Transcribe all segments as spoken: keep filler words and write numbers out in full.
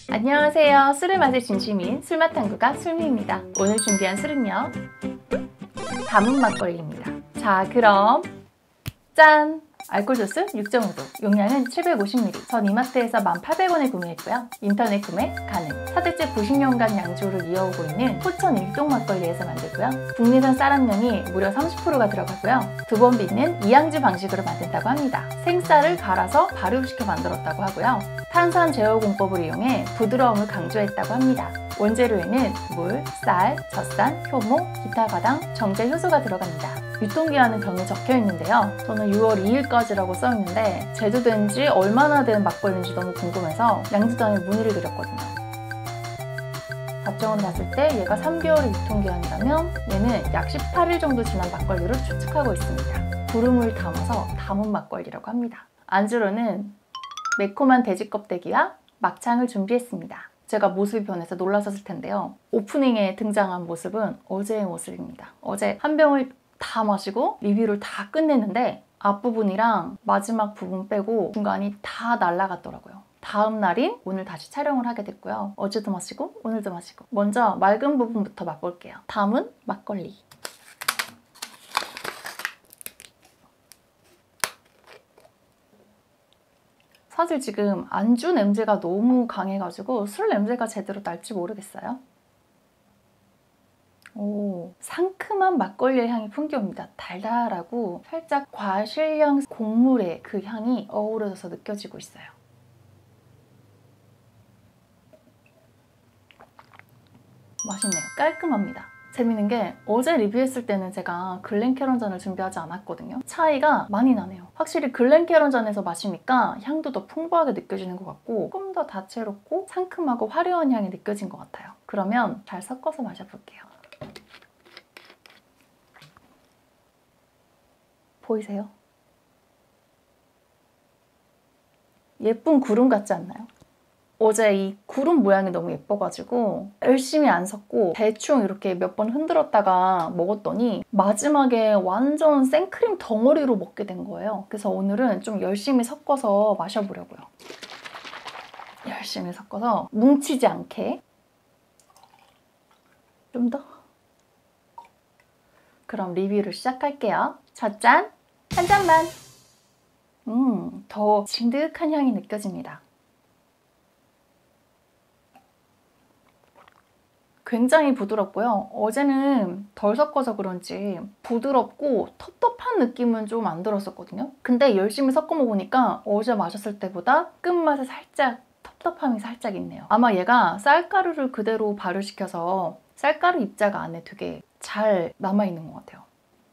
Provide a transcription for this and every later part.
안녕하세요. 술을 마실 진심인 술맛탐구가 술미입니다. 오늘 준비한 술은요, 담은 막걸리입니다. 자, 그럼 짠! 알코올 도수 육 점 오 도, 용량은 칠백오십 밀리리터. 전 이마트에서 만 팔백 원에 구매했고요. 인터넷 구매 가능. 사대째 구십 년간 양조를 이어오고 있는 포천 일동 막걸리에서 만들고요. 국내산 쌀함량이 무려 삼십 퍼센트가 들어가고요. 두 번 빚는 이양주 방식으로 만든다고 합니다. 생쌀을 갈아서 발효시켜 만들었다고 하고요. 탄산 제어 공법을 이용해 부드러움을 강조했다고 합니다. 원재료에는 물, 쌀, 젖산, 효모, 기타 과당, 정제 효소가 들어갑니다. 유통기한은 병에 적혀 있는데요. 저는 유월 이일까지라고 써있는데 제조된 지 얼마나 된 막걸리인지 너무 궁금해서 양주장에 문의를 드렸거든요. 답정을 봤을 때 얘가 삼 개월의 유통기한이라면 얘는 약 십팔 일 정도 지난 막걸리로 추측하고 있습니다. 구름을 담아서 담은 막걸리라고 합니다. 안주로는 매콤한 돼지 껍데기와 막창을 준비했습니다. 제가 모습이 변해서 놀라셨을 텐데요. 오프닝에 등장한 모습은 어제의 모습입니다. 어제 한 병을 다 마시고 리뷰를 다 끝냈는데 앞부분이랑 마지막 부분 빼고 중간이 다 날아갔더라고요. 다음 날인 오늘 다시 촬영을 하게 됐고요. 어제도 마시고 오늘도 마시고. 먼저 맑은 부분부터 맛볼게요. 담은 막걸리. 사실 지금 안주 냄새가 너무 강해가지고 술 냄새가 제대로 날지 모르겠어요. 오, 상큼한 막걸리의 향이 풍겨옵니다. 달달하고 살짝 과실향 곡물의 그 향이 어우러져서 느껴지고 있어요. 맛있네요. 깔끔합니다. 재밌는 게 어제 리뷰했을 때는 제가 글렌캐런잔을 준비하지 않았거든요. 차이가 많이 나네요. 확실히 글렌캐런잔에서 마시니까 향도 더 풍부하게 느껴지는 것 같고 조금 더 다채롭고 상큼하고 화려한 향이 느껴진 것 같아요. 그러면 잘 섞어서 마셔볼게요. 보이세요? 예쁜 구름 같지 않나요? 어제 이 구름 모양이 너무 예뻐가지고 열심히 안 섞고 대충 이렇게 몇 번 흔들었다가 먹었더니 마지막에 완전 생크림 덩어리로 먹게 된 거예요. 그래서 오늘은 좀 열심히 섞어서 마셔보려고요. 열심히 섞어서 뭉치지 않게. 좀 더. 그럼 리뷰를 시작할게요. 첫 잔, 한 잔만. 음, 더 진득한 향이 느껴집니다. 굉장히 부드럽고요. 어제는 덜 섞어서 그런지 부드럽고 텁텁한 느낌은 좀 안 들었었거든요. 근데 열심히 섞어 먹으니까 어제 마셨을 때보다 끝맛에 살짝 텁텁함이 살짝 있네요. 아마 얘가 쌀가루를 그대로 발효시켜서 쌀가루 입자가 안에 되게 잘 남아있는 것 같아요.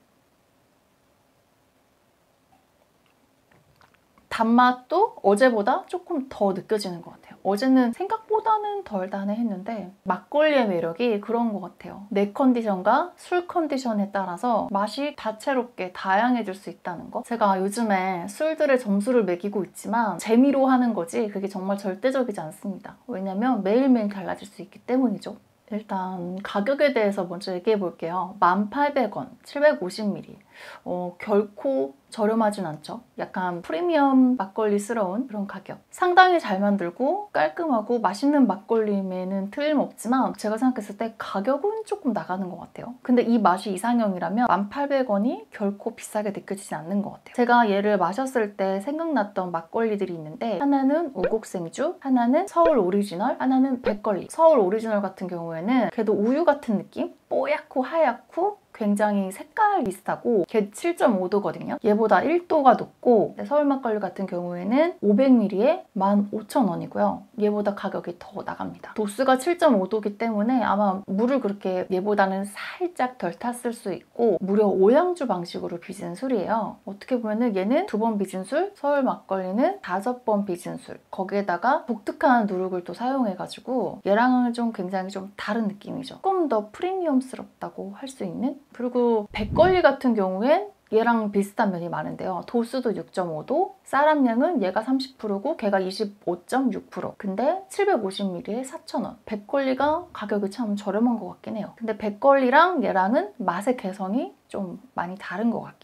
단맛도 어제보다 조금 더 느껴지는 것 같아요. 어제는 생각보다는 덜 단해했는데 막걸리의 매력이 그런 것 같아요. 내 컨디션과 술 컨디션에 따라서 맛이 다채롭게 다양해질 수 있다는 거. 제가 요즘에 술들의 점수를 매기고 있지만 재미로 하는 거지 그게 정말 절대적이지 않습니다. 왜냐면 매일매일 달라질 수 있기 때문이죠. 일단 가격에 대해서 먼저 얘기해 볼게요. 만 팔백 원, 칠백오십 밀리리터. 어, 결코 저렴하진 않죠. 약간 프리미엄 막걸리스러운 그런 가격. 상당히 잘 만들고 깔끔하고 맛있는 막걸리면은 틀림없지만 제가 생각했을 때 가격은 조금 나가는 것 같아요. 근데 이 맛이 이상형이라면 만 팔백 원이 결코 비싸게 느껴지지 않는 것 같아요. 제가 얘를 마셨을 때 생각났던 막걸리들이 있는데 하나는 우곡생주, 하나는 서울 오리지널, 하나는 백걸리. 서울 오리지널 같은 경우에는 그래도 우유 같은 느낌? 뽀얗고 하얗고 굉장히 색깔 비슷하고 걔 칠 점 오 도거든요. 얘보다 일 도가 높고 서울 막걸리 같은 경우에는 오백 밀리리터에 만 오천 원이고요. 얘보다 가격이 더 나갑니다. 도수가 칠 점 오 도이기 때문에 아마 물을 그렇게 얘보다는 살짝 덜 탔을 수 있고 무려 오양주 방식으로 빚은 술이에요. 어떻게 보면 얘는 두 번 빚은 술, 서울 막걸리는 다섯 번 빚은 술. 거기에다가 독특한 누룩을 또 사용해가지고 얘랑은 좀 굉장히 좀 다른 느낌이죠. 조금 더 프리미엄스럽다고 할 수 있는? 그리고 백걸리 같은 경우엔 얘랑 비슷한 면이 많은데요. 도수도 육 점 오 도, 쌀함량은 얘가 삼십 퍼센트고 걔가 이십오 점 육 퍼센트. 근데 칠백오십 밀리리터에 사천 원. 백걸리가 가격이 참 저렴한 것 같긴 해요. 근데 백걸리랑 얘랑은 맛의 개성이 좀 많이 다른 것 같긴 해요.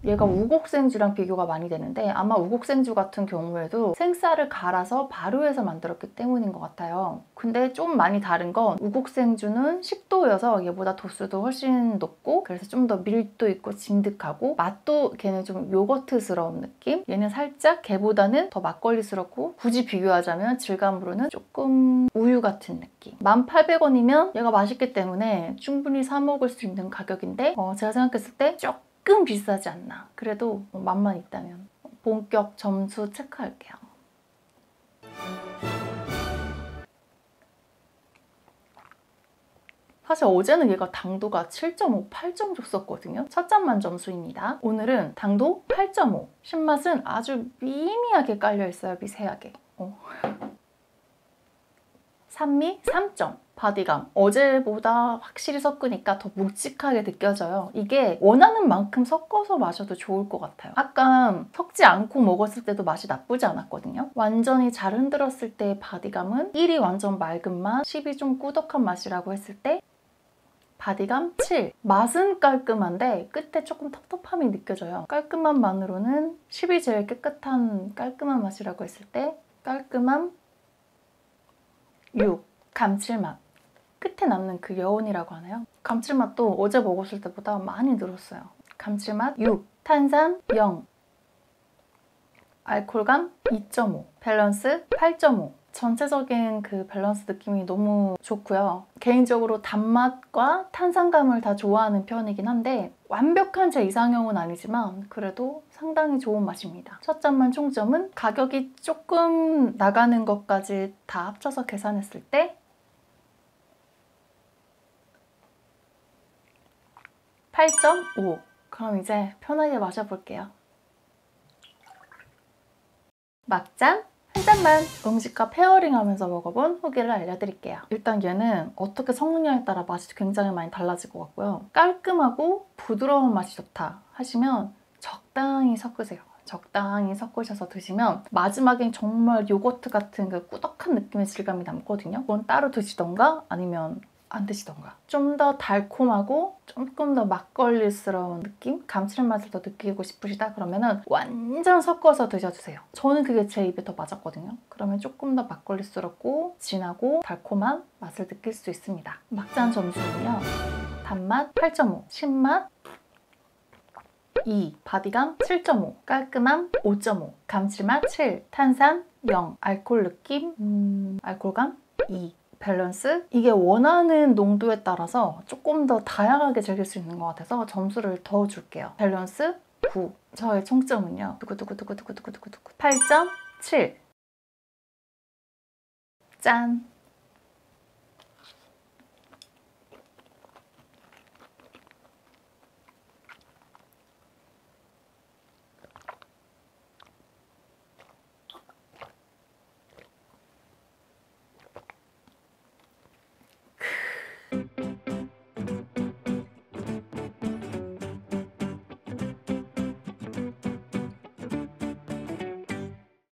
얘가 우곡생주랑 비교가 많이 되는데 아마 우곡생주 같은 경우에도 생쌀을 갈아서 발효해서 만들었기 때문인 것 같아요. 근데 좀 많이 다른 건 우곡생주는 식도여서 얘보다 도수도 훨씬 높고 그래서 좀 더 밀도 있고 진득하고 맛도 걔는 좀 요거트스러운 느낌? 얘는 살짝 걔보다는 더 막걸리스럽고 굳이 비교하자면 질감으로는 조금 우유 같은 느낌. 만 팔백 원이면 얘가 맛있기 때문에 충분히 사 먹을 수 있는 가격인데 어, 제가 생각했을 때 조금 비싸지 않나. 그래도 맛만 있다면 본격 점수 체크할게요. 사실 어제는 얘가 당도가 칠 점 오, 팔 점 줬었거든요. 첫 잔만 점수입니다. 오늘은 당도 팔 점 오, 신맛은 아주 미미하게 깔려있어요. 미세하게. 어. 산미 삼 점, 바디감 어제보다 확실히 섞으니까 더 묵직하게 느껴져요. 이게 원하는 만큼 섞어서 마셔도 좋을 것 같아요. 아까 섞지 않고 먹었을 때도 맛이 나쁘지 않았거든요. 완전히 잘 흔들었을 때의 바디감은 일이 완전 맑은 맛, 십이 좀 꾸덕한 맛이라고 했을 때 바디감 칠. 맛은 깔끔한데 끝에 조금 텁텁함이 느껴져요. 깔끔한 맛으로는 십이 제일 깨끗한 깔끔한 맛이라고 했을 때 깔끔함 육. 감칠맛. 끝에 남는 그 여운이라고 하나요? 감칠맛도 어제 먹었을 때보다 많이 늘었어요. 감칠맛 육. 탄산 영. 알코올감 이 점 오. 밸런스 팔 점 오. 전체적인 그 밸런스 느낌이 너무 좋고요. 개인적으로 단맛과 탄산감을 다 좋아하는 편이긴 한데 완벽한 제 이상형은 아니지만 그래도 상당히 좋은 맛입니다. 첫 잔만 총점은 가격이 조금 나가는 것까지 다 합쳐서 계산했을 때 팔 점 오. 그럼 이제 편하게 마셔볼게요. 막잔 한 잔만 음식과 페어링하면서 먹어본 후기를 알려드릴게요. 일단 얘는 어떻게 섞느냐에 따라 맛이 굉장히 많이 달라질 것 같고요. 깔끔하고 부드러운 맛이 좋다 하시면 적당히 섞으세요. 적당히 섞으셔서 드시면 마지막엔 정말 요거트 같은 그 꾸덕한 느낌의 질감이 남거든요. 그건 따로 드시던가 아니면 안 드시던가. 좀 더 달콤하고 조금 더 막걸리스러운 느낌? 감칠맛을 더 느끼고 싶으시다 그러면은 완전 섞어서 드셔주세요. 저는 그게 제 입에 더 맞았거든요. 그러면 조금 더 막걸리스럽고 진하고 달콤한 맛을 느낄 수 있습니다. 막잔 점수는요. 단맛 팔 점 오, 신맛 이, 바디감 칠 점 오, 깔끔함 오 점 오, 감칠맛 칠, 탄산 영, 알코올 느낌 음, 알코올감 이. 밸런스? 이게 원하는 농도에 따라서 조금 더 다양하게 즐길 수 있는 것 같아서 점수를 더 줄게요. 밸런스 구. 저의 총점은요. 두구두구두구두구두구두구 팔 점 칠. 짠!